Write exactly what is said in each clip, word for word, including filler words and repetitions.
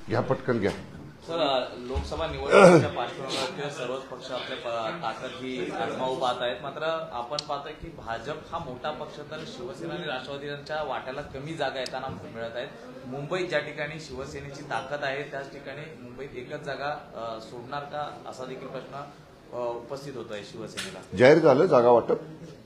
घ्या पटकन घ्या। सर, लोकसभा निवडणुकीच्या पार्श्वभूमीवर सर्वच पक्ष आपल्या ताकद ही आजमावू पाहत आहेत, मात्र आपण पाहतोय की भाजप हा मोठा पक्ष तर शिवसेना आणि राष्ट्रवादीच्या वाट्याला कमी जागा येताना मिळत आहेत। मुंबईत ज्या ठिकाणी शिवसेनेची ताकद आहे त्याच ठिकाणी मुंबईत एकच जागा सोडणार का असा देखील प्रश्न उपस्थित होतोय शिवसेनेला। जाहीर झालं जागा वाटप,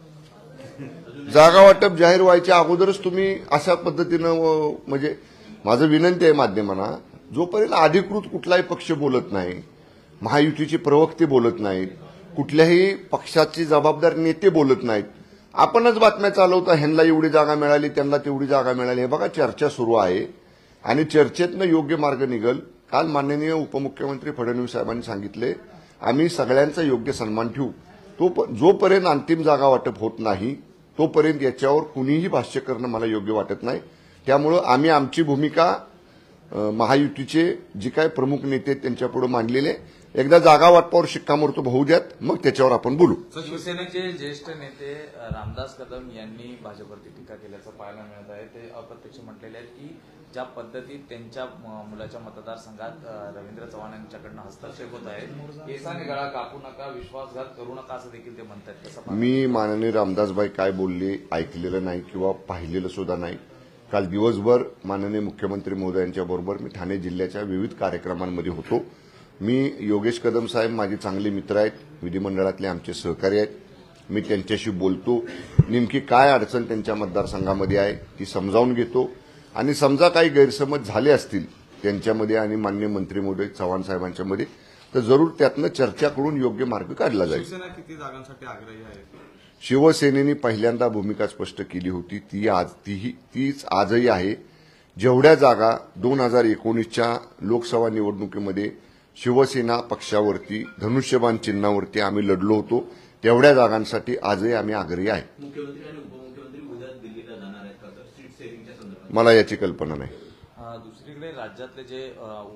जागा वाटप जाहीर व्हायच्या अगोदरच तुम्ही अशा पद्धतीनं, म्हणजे माझं विनंती आहे माध्यमांना, जोपर्यंत अधिकृत कुठलाही पक्ष बोलत नाही, महायुतीचे प्रवक्ते बोलत नाहीत, कुठल्याही पक्षाचे जबाबदार नेते बोलत नाहीत, आपणच बातम्या चालवता ह्यांना एवढी जागा मिळाली त्यांना तेवढी जागा मिळाली, हे बघा चर्चा सुरू आहे आणि चर्चेतनं योग्य मार्ग निघल। काल माननीय उपमुख्यमंत्री फडणवीस साहेबांनी सांगितले आम्ही सगळ्यांचा योग्य सन्मान ठेवू, तो जोपर्यंत अंतिम जागा वाटप होत नाही तोपर्यंत याच्यावर कुणीही भाष्य करणं मला योग्य वाटत नाही। त्यामुळे आम्ही आमची भूमिका महायुतीचे जे काही प्रमुख नेते त्यांच्यापुढे मांडलेले, एकदा जागा वाटपावर शिक्कामोर्तब होऊ द्यात, मग त्याच्यावर आपण बोलू। शिवसेनेचे ज्येष्ठ नेते रामदास कदम यांनी भाजपवरती टीका केल्याचं पाहायला मिळत आहे। ते अप्रत्यक्ष म्हटलेले आहेत की ज्या पद्धतीत त्यांच्या मुलाच्या मतदारसंघात रवींद्र चव्हाण यांच्याकडनं हस्तक्षेप होत आहे, केसाने गळा कापू नका, विश्वासघात करू नका असं देखील ते म्हणतात। मी माननीय रामदासबाई काय बोलले ऐकलेलं नाही किंवा पाहिलेलं सुद्धा नाही। काल दिवसभर माननीय मुख्यमंत्री महोदयांच्या बरोबर मी ठाणे जिल्ह्याच्या विविध कार्यक्रमांमध्ये होतो। मी योगेश कदम साहेब माझे चांगले मित्र आहेत, विधिमंडळातले आमचे सहकारी आहेत, मी त्यांच्याशी बोलतो, नेमकी काय अडचण त्यांच्या मतदारसंघामध्ये आहे ती समजावून घेतो आणि समजा काही गैरसमज झाले असतील त्यांच्यामध्ये आणि माननीय मंत्री महोदय चव्हाण साहेबांच्यामध्ये तर जरूर त्यातनं चर्चा करून योग्य मार्ग काढला जाईल। शिवसेना किती जागांसाठी आग्रही आहे? शिवसेनेने पहिल्यांदा भूमिका स्पष्ट केली होती, ती आज तीही तीच आजही आहे। जेवढ्या जागा दोन हजार एकोणीसच्या लोकसभा निवडणुकीमध्ये शिवसेना पक्षावरती धनुष्यबाण चिन्हावरती आम्ही लढलो होतो तेवढ्या जागांसाठी आजही आम्ही आग्रही आहे। मुख्यमंत्री आणि उपमुख्यमंत्री उद्या दिल्लीला जाणार आहेत का तर सीट शेअरिंगच्या संदर्भात? मला याची कल्पना नाही। दुसरीकडे राज्यातले जे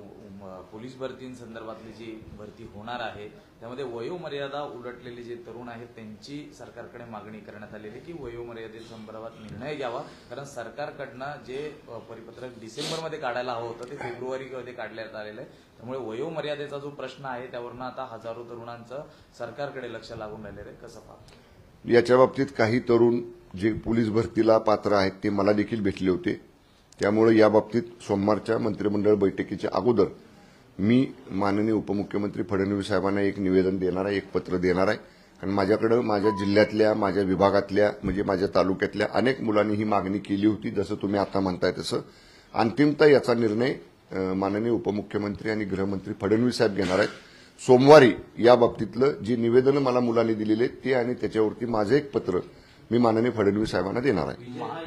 पोलीस भरतींसंदर्भातली जी भरती होणार आहे त्यामध्ये वयोमर्यादा उलटलेले जे तरुण आहेत त्यांची सरकारकडे मागणी करण्यात आलेली की वयोमर्यादेसंदर्भात निर्णय घ्यावा, कारण सरकारकडनं जे परिपत्रक डिसेंबरमध्ये काढायला हवं होतं ते फेब्रुवारीमध्ये काढण्यात आलेलं आहे। त्यामुळे वयोमर्यादेचा जो प्रश्न आहे त्यावरनं आता हजारो तरुणांचं सरकारकडे लक्ष लागून राहिलेलं आहे, कसं पाहता? याच्या बाबतीत काही तरुण जे पोलीस भरतीला पात्र आहेत ते मला देखील भेटले होते, त्यामुळे या बाबतीत सोमवारच्या मंत्रिमंडळ बैठकीच्या अगोदर मी माननीय उपमुख्यमंत्री फडणवीस साहेबांना एक निवेदन देणार आहे, एक पत्र देणार आहे, कारण माझ्याकडे माझ्या जिल्ह्यातल्या माझ्या विभागातल्या म्हणजे माझ्या तालुक्यातल्या अनेक मुलांनी ही मागणी केली होती, जसं तुम्ही आता म्हणताय तसं। अंतिमतः याचा निर्णय माननीय उपमुख्यमंत्री आणि गृहमंत्री फडणवीस साहेब घेणार आहेत। सोमवारी या बाबतीतलं जे निवेदन मला मुलांनी दिलेले ते आणि त्याच्यावरती माझं एक पत्र मी माननीय फडणवीस साहेबांना देणार आहे।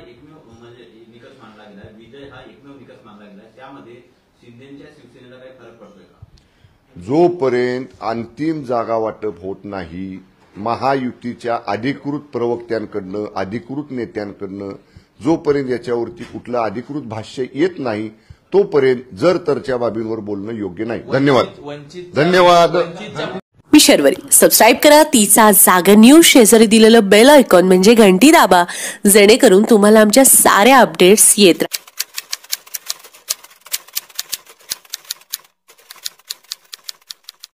जोपर्यंत अंतिम जागा वाटप होत नाही, महायुतीच्या अधिकृत प्रवक्त्यांकडनं अधिकृत नेत्यांकडनं जोपर्यंत याच्यावरती कुठलं अधिकृत भाष्य येत नाही तोपर्यंत जर तरच्या बाबींवर बोलणं योग्य नाही। धन्यवाद धन्यवाद। मी शर्वरी, सबस्क्राईब करा तिचा जागा न्यूज, शेजारी दिलेलं बेल आयकॉन म्हणजे घंटी दाबा, जेणेकरून तुम्हाला आमच्या साऱ्या अपडेट्स येत राहतील।